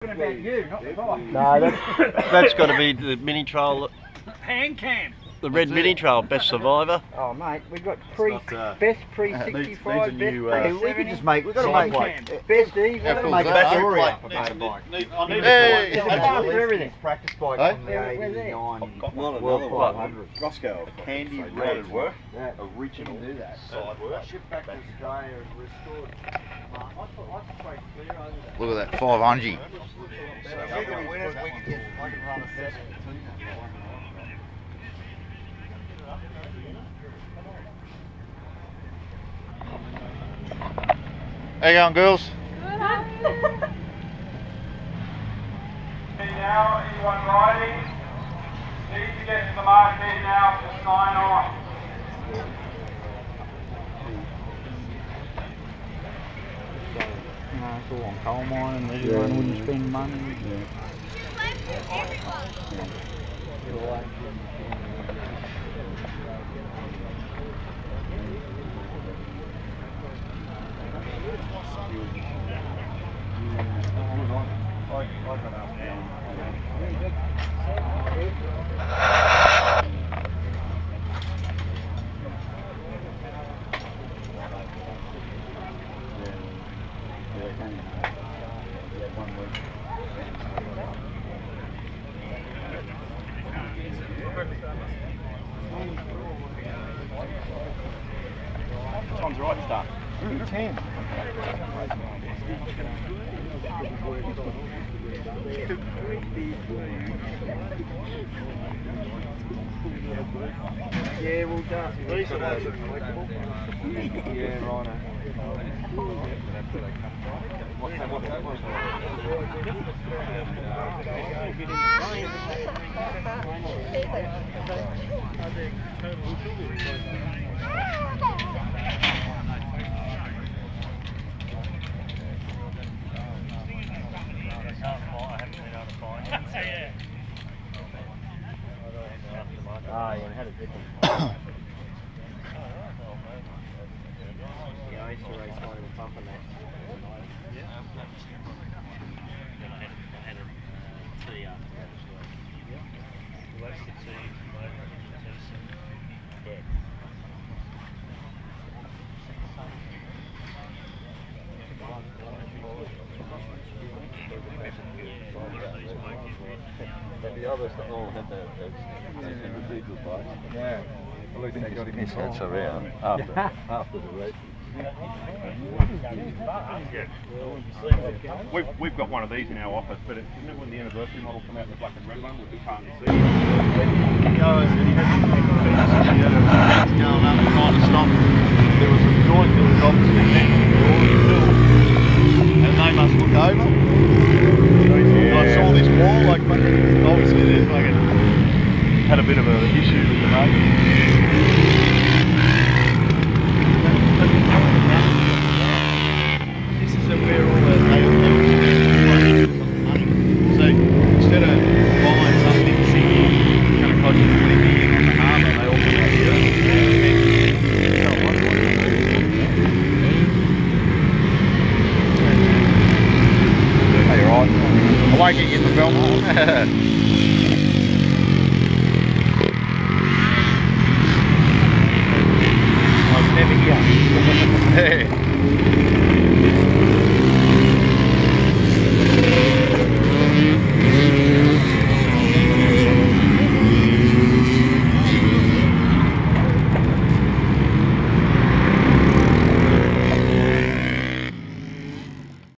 About you, not the bike. No, that's got to be the mini trail. Hand cam. The red mini trail, best survivor. Oh mate, we've got best pre-65, best we could just make, we've got to make like, best Evo. make a story up about a bike. There's a car for everything. Practice bike from the 89 World 500. Roscoe, candy red work, original Do that. side work. Shipped back to Australia and restored. Look at that 500. I can run a set. How you going, girls? Now, anyone riding, need to get to the marquee now to sign off. It's all on coal mining, everyone wouldn't spend money. Time's right start. 10. Yeah, well done. Yeah, right. Ah, yeah, I had a different. Yeah, I used to race mine with a pump on that. The others all had those individual bikes. Yeah. At least they got him in. That's around after the race. We've got one of these in our office, but it's, isn't it when the anniversary model come out in the black and red one with the partner seat? Going up and trying to stop. There was a joint that was obviously and they must look over. I saw this wall, like fucking, obviously there's fucking, had a bit of an issue with the mate. This is where all the money. So instead of buying something it's going to cost you 20 million on the harbour, they all come out here. Hey, you're right. I won't get you in the film.